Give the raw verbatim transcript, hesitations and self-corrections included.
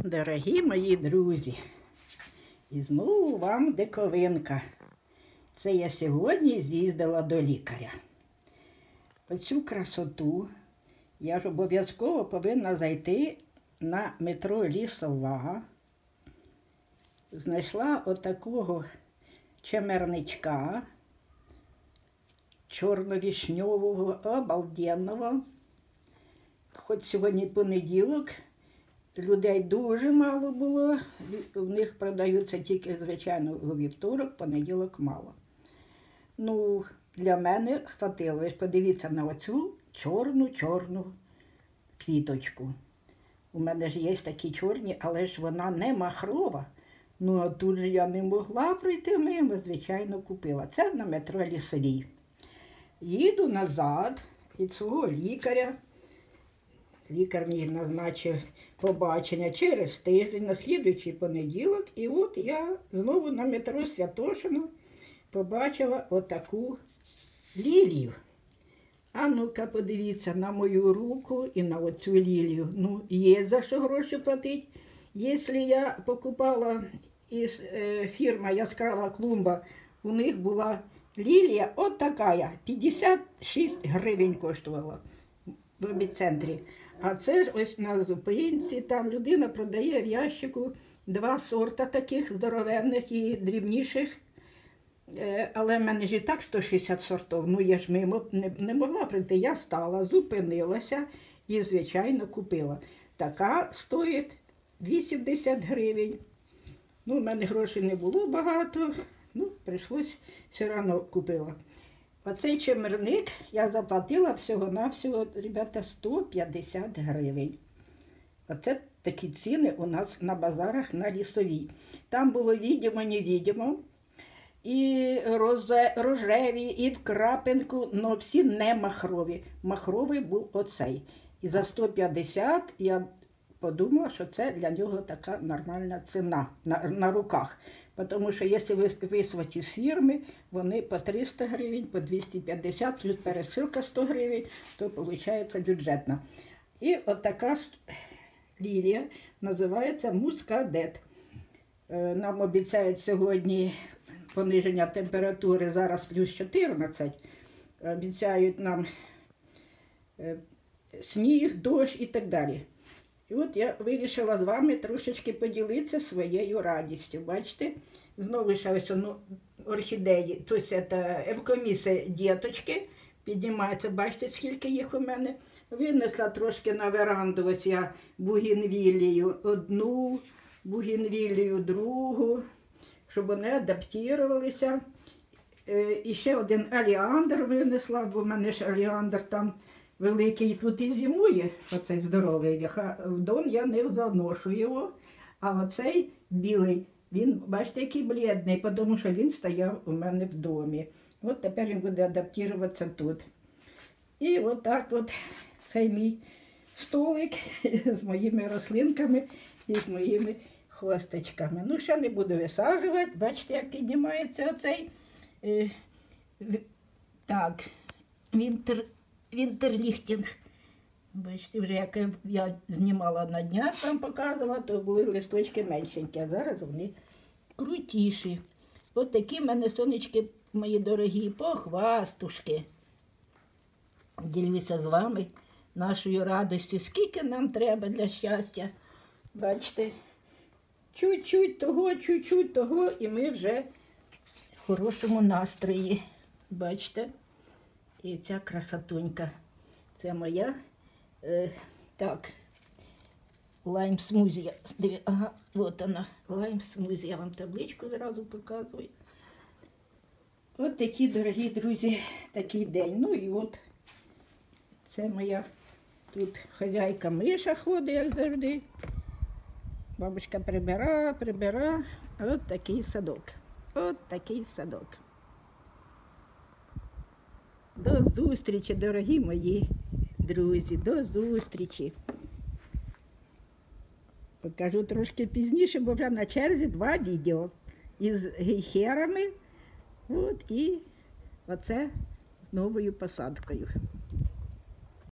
Дорогі мої друзі, і знову вам диковинка. Це я сьогодні з'їздила до лікаря. Оцю красоту я ж обов'язково повинна зайти на метро Лісова. Знайшла отакого чемерничка, чорно-вішньового, обалденного. Хоч сьогодні понеділок, людей дуже мало було, в них продаються тільки, звичайно, у вівторок, понеділок мало. Ну, для мене хватило. Ви ж подивіться на оцю чорну-чорну квіточку. У мене ж є такі чорні, але ж вона не махрова. Ну, а тут же я не могла пройти мимо, звичайно, купила. Це на метро Лісовій. Їду назад від свого лікаря. Лікар мені назначив побачення через тиждень, на слідуючий понеділок. І от я знову на метро Святошино побачила отаку лілію. А ну-ка, подивіться на мою руку і на оцю лілію. Ну, є за що гроші платити. Якщо я покупала із е, фірма «Яскрава клумба», у них була лілія от така, п'ятдесят шість гривень коштувала в епіцентрі. А це ж ось на зупинці, там людина продає в ящику два сорта таких здоровенних і дрібніших. Але в мене ж і так сто шістдесят сортів, ну я ж мимо не, не могла прийти. Я стала, зупинилася і, звичайно, купила. Така стоїть вісімдесят гривень. Ну, в мене грошей не було багато, ну, прийшлось, все одно купила. Оцей чимерник я заплатила всього-навсього, ребята, сто п'ятдесят гривень. Оце такі ціни у нас на базарах на Лісовій. Там було відомо-невідомо, і розе, рожеві, і в крапинку, але всі не махрові. Махровий був оцей. І за сто п'ятдесят я подумала, що це для нього така нормальна ціна на, на руках. Тому що якщо виписувати з фірми, вони по триста гривень, по двісті п'ятдесят, плюс пересилка сто гривень, то виходить бюджетна. І от така лілія називається мускадет. Нам обіцяють сьогодні пониження температури, зараз плюс чотирнадцять. Обіцяють нам сніг, дощ і так далі. І от я вирішила з вами трошечки поділитися своєю радістю. Бачите, знову ще ось ну, орхідеї, тобто це евкоміси діточки, піднімаються, бачите, скільки їх у мене. Винесла трошки на веранду, ось я бугенвілію одну, бугенвілію другу, щоб вони адаптувалися. І ще один аліандр винесла, бо в мене ж аліандр там великий, тут і зимує, оцей здоровий, в дом я не заношу його, а оцей білий, він, бачите, який блідний, тому що він стояв у мене в домі. От тепер він буде адаптуватися тут. І отак от цей мій столик з моїми рослинками і з моїми хвосточками. Ну, ще не буду висаджувати, бачите, як піднімається оцей, е, так, вінтер, Вінтерліхтінг. Бачите, вже як я знімала на днях, там показувала, то були листочки меншенькі, а зараз вони крутіші. Ось такі в мене, сонечки, мої дорогі, похвастушки. Ділюся з вами нашою радістю, скільки нам треба для щастя. Бачите, чуть-чуть того, чуть-чуть того, і ми вже в хорошому настрої. Бачите? І ця красотунька, це моя, е, так, лайм смузі. Ага, от вона, лайм смузі. Я вам табличку зразу показую. От такі, дорогі друзі, такий день. Ну і от, це моя тут хазяйка Миша ходить, як завжди. Бабушка прибира, прибира. От такий садок. От такий садок. До зустрічі, дорогі мої друзі, до зустрічі. Покажу трошки пізніше, бо вже на черзі два відео із гейхерами, от, і оце з новою посадкою.